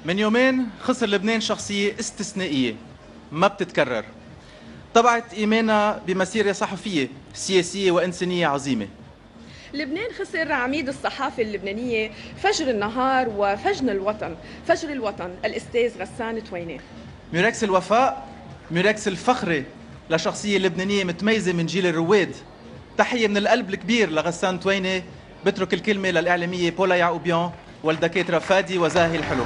من يومين خسر لبنان شخصية استثنائية ما بتتكرر. طبعت إيمانها بمسيرة صحفية سياسية وإنسانية عظيمة. لبنان خسر عميد الصحافة اللبنانية، فجر النهار وفجر الوطن، فجر الوطن الأستاذ غسان تويني. ميراكس الوفاء، ميراكس الفخرة لشخصية لبنانية متميزة من جيل الرواد. تحية من القلب الكبير لغسان تويني. بترك الكلمة للإعلامية بولا يعقوبيان والدكاترة فادي وزاهي الحلو.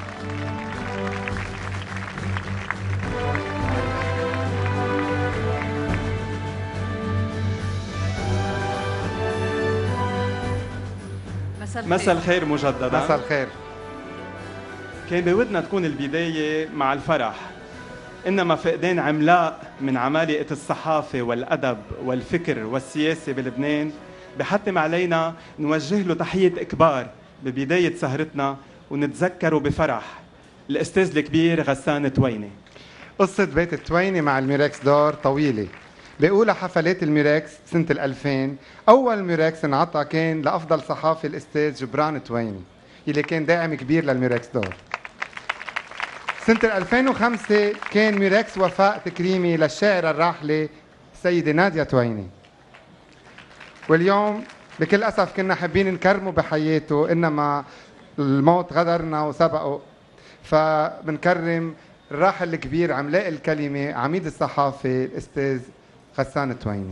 مساء الخير مجددا. مساء الخير. كان بودنا تكون البداية مع الفرح، إنما فقدان عملاق من عمالقة الصحافة والأدب والفكر والسياسة بلبنان بحتم علينا نوجه له تحية إكبار ببداية سهرتنا ونتذكره بفرح الأستاذ الكبير غسان تويني. قصة بيت التويني مع الميراكس دور طويلة. بأولى حفلات الميراكس سنة 2000 أول ميراكس انعطى كان لأفضل صحافي الأستاذ جبران تويني يلي كان داعم كبير للميراكس دور. سنة 2005 كان ميراكس وفاء تكريمي للشاعرة الراحلة السيدة نادية تويني. واليوم بكل أسف كنا حابين نكرمه بحياته، إنما الموت غدرنا وسبقه، فبنكرم الراحل الكبير عملاق الكلمة عميد الصحافة الأستاذ غسان تويني.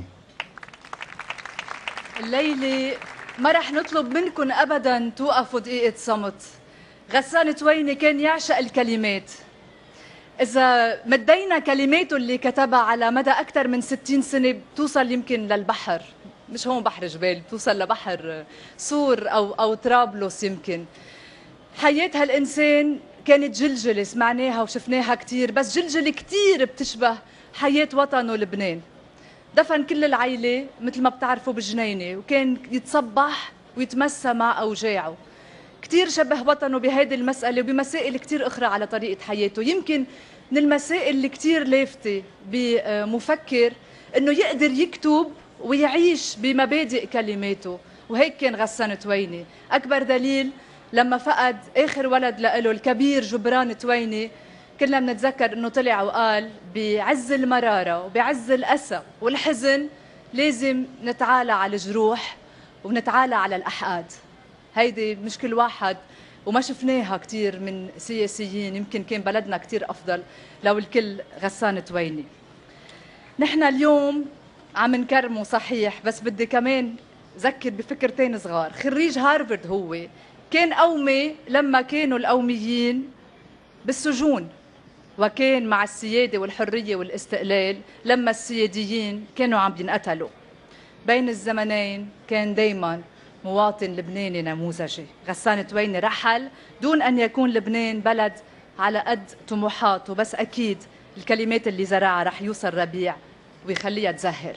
الليلة ما رح نطلب منكم أبداً توقفوا دقيقة صمت. غسان تويني كان يعشق الكلمات. إذا مدينا كلماته اللي كتبها على مدى أكثر من 60 سنة بتوصل يمكن للبحر، مش هون بحر جبال، بتوصل لبحر سور أو طرابلس يمكن. حياة هالإنسان كانت جلجلة سمعناها وشفناها كتير، بس جلجلة كتير بتشبه حياة وطنه لبنان. دفن كل العيلة مثل ما بتعرفوا بجنينة، وكان يتصبح ويتمسى مع أوجاعه. كتير شبه وطنه بهذه المسألة وبمسائل كتير أخرى على طريقة حياته. يمكن من المسائل اللي كتير لافتة بمفكر إنه يقدر يكتب ويعيش بمبادئ كلماته، وهيك كان غسان تويني. أكبر دليل لما فقد آخر ولد له الكبير جبران تويني، كلنا بنتذكر انه طلع وقال بعز المرارة وبعز الأسى والحزن لازم نتعالى على الجروح ونتعالى على الأحقاد. هيدي مش كل واحد، وما شفناها كتير من سياسيين، يمكن كان بلدنا كتير أفضل لو الكل غسان تويني. نحن اليوم عم نكرمه صحيح، بس بدي كمان ذكر بفكرتين صغار. خريج هارفارد هو، كان قومي لما كانوا القوميين بالسجون، وكان مع السيادة والحرية والاستقلال لما السياديين كانوا عم ينقتلوا. بين الزمنين كان دايما مواطن لبناني نموذجي. غسان تويني رحل دون أن يكون لبنان بلد على قد طموحاته، بس أكيد الكلمات اللي زرعها رح يوصل ربيع ويخليها تزهر.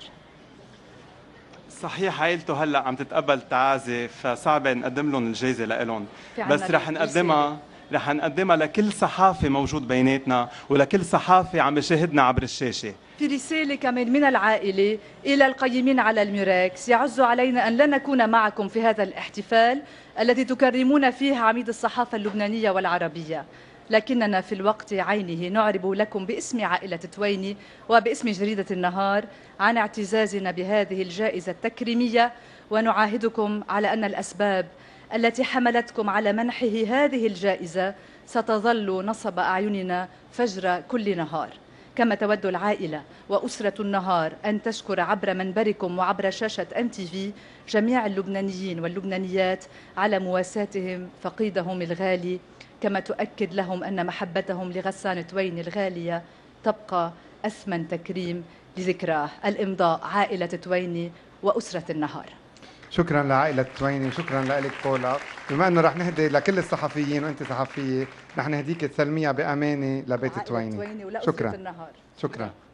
صحيح عائلته هلا عم تتقبل تعازي، فصعب نقدم لهم الجائزة لإلهم، بس رح نقدمها لكل صحافي موجود بيناتنا ولكل صحافي عم يشاهدنا عبر الشاشة. في رسالة كمان من العائلة إلى القيمين على الميراكس: يعز علينا أن لا نكون معكم في هذا الاحتفال الذي تكرمون فيه عميد الصحافة اللبنانية والعربية، لكننا في الوقت عينه نعرب لكم باسم عائلة تويني وباسم جريدة النهار عن اعتزازنا بهذه الجائزة التكريمية، ونعاهدكم على أن الأسباب التي حملتكم على منحه هذه الجائزة ستظل نصب أعيننا فجر كل نهار. كما تود العائلة وأسرة النهار أن تشكر عبر منبركم وعبر شاشة MTV جميع اللبنانيين واللبنانيات على مواساتهم فقيدهم الغالي، كما تؤكد لهم أن محبتهم لغسان تويني الغالية تبقى أثمن تكريم لذكراه. الإمضاء: عائلة تويني وأسرة النهار. شكرا لعائلة تويني وشكرا لك بولا. بما انه رح نهدي لكل الصحفيين وانت صحفية، رح نهديك تسلميها بأمانة لبيت تويني. شكرا. شكرا.